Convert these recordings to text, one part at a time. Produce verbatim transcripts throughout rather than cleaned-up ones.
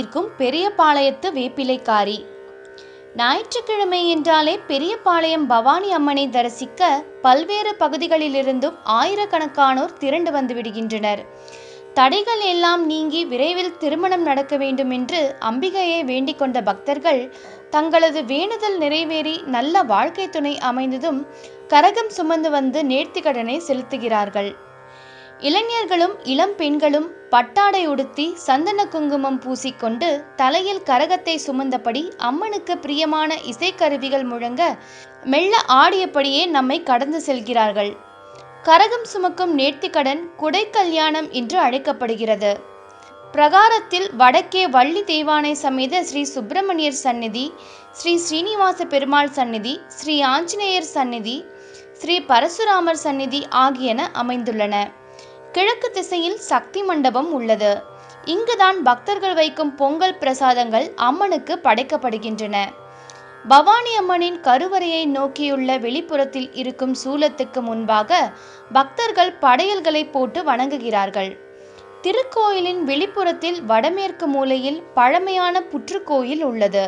தீர்க்கும் பெரியபாளையத்து வேப்பிலைக்காரி. ஞாயிற்றுக்கிழமை என்றாலே பெரியபாளையம் பவானி அம்மனை தரிசிக்க பல்வேறு பகுதிகளிலிருந்தும் ஆயிரக்கணக்கானோர் திரண்டு வந்து விடுகின்றனர். தடைகள் எல்லாம் நீங்கி விரைவில் திருமணம் நடக்க வேண்டும் என்று அம்பிகையை வேண்டிக் கொண்ட பக்தர்கள் தங்களது வேண்டுதல் நிறைவேறி நல்ல வாழ்க்கை துணை அமைந்ததும் கரகம் சுமந்து வந்து நேர்த்திக்கடனை செலுத்துகிறார்கள். இளைஞர்களும் இளம் பெண்களும் பட்டாடை உடுத்தி சந்தன குங்குமம் பூசிக்கொண்டு தலையில் கரகத்தை சுமந்தபடி அம்மனுக்கு பிரியமான இசைக்கருவிகள் முழங்க மெல்ல ஆடியபடியே நம்மை கடந்து செல்கிறார்கள். கரகம் சுமக்கும் நேர்த்திக்கடன் குடை கல்யாணம் என்று அழைக்கப்படுகிறது. பிரகாரத்தில் வடக்கே வள்ளி தெய்வானை சமேத ஸ்ரீ சுப்பிரமணியர் சந்நிதி, ஸ்ரீ ஸ்ரீனிவாச பெருமாள் சந்நிதி, ஸ்ரீ ஆஞ்சநேயர் சந்நிதி, ஸ்ரீ பரசுராமர் சந்நிதி ஆகியன அமைந்துள்ளன. கிழக்கு திசையில் சக்தி மண்டபம் உள்ளது. இங்குதான் பக்தர்கள் வைக்கும் பொங்கல் பிரசாதங்கள் அம்மனுக்கு படைக்கப்படுகின்றன. பவானி அம்மனின் கருவறையை நோக்கியுள்ள வெளிப்புறத்தில் இருக்கும் சூலத்துக்கு முன்பாக பக்தர்கள் படையல்களை போட்டு வணங்குகிறார்கள். திருக்கோயிலின் வெளிப்புறத்தில் வடமேற்கு மூலையில் பழமையான புற்றுக்கோயில் உள்ளது.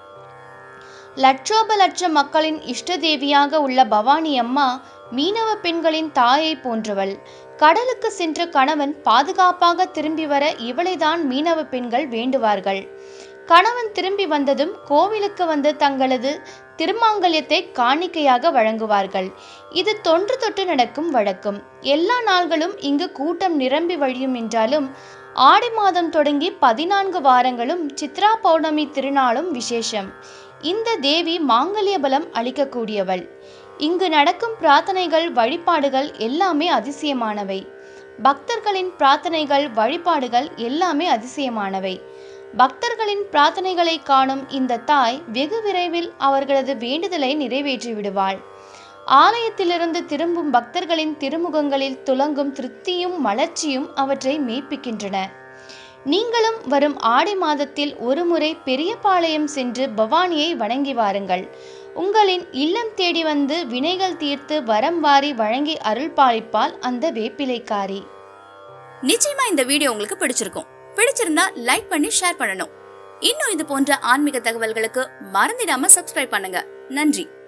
லட்சோப லட்ச மக்களின் இஷ்ட தேவியாக உள்ள பவானி அம்மா மீனவ பெண்களின் தாயை போன்றவள். கடலுக்கு சென்ற கணவன் பாதுகாப்பாக திரும்பி வர இவளைதான் மீனவ பெண்கள் வேண்டுவார்கள். கணவன் திரும்பி வந்ததும் கோவிலுக்கு வந்து தங்களது திருமாங்கல்யத்தை காணிக்கையாக வழங்குவார்கள். இது தொன்று தொட்டு நடக்கும் வழக்கம். எல்லா நாள்களும் இங்கு கூட்டம் நிரம்பி வழியும் என்றாலும் ஆடி மாதம் தொடங்கி பதினான்கு வாரங்களும் சித்ரா பௌர்ணமி திருநாளும் விசேஷம். இந்த தேவி மாங்கல்ய பலம் அளிக்கக்கூடியவள். இங்கு நடக்கும் பிரார்த்தனைகள் வழிபாடுகள் எல்லாமே அதிசயமானவை. பக்தர்களின் பிரார்த்தனைகள் வழிபாடுகள் எல்லாமே அதிசயமானவை. பக்தர்களின் பிரார்த்தனைகளை காணும் இந்த தாய் வெகு விரைவில் அவர்களது வேண்டுதலை நிறைவேற்றி விடுவாள். ஆலயத்திலிருந்து திரும்பும் பக்தர்களின் திருமுகங்களில் துலங்கும் திருப்தியும் மலர்ச்சியும் அவற்றை மெய்ப்பிக்கின்றன. நீங்களும் வரும் ஆடி மாதத்தில் ஒருமுறை பெரியபாளையம் சென்று பவானியை வணங்கி வாருங்கள். உங்களின் இல்லம் தேடி வந்து வினைகள் தீர்த்து வரம் வாரி வழங்கி அருள் பாலிப்பால் அந்த வேப்பிலைக்காரி. நிச்சயமா இந்த வீடியோ உங்களுக்கு பிடிச்சிருக்கும். பிடிச்சிருந்தா லைக் பண்ணி ஷேர் பண்ணணும். இன்னும் இது போன்ற ஆன்மீக தகவல்களுக்கு மறந்துடாம சப்ஸ்கிரைப் பண்ணுங்க. நன்றி.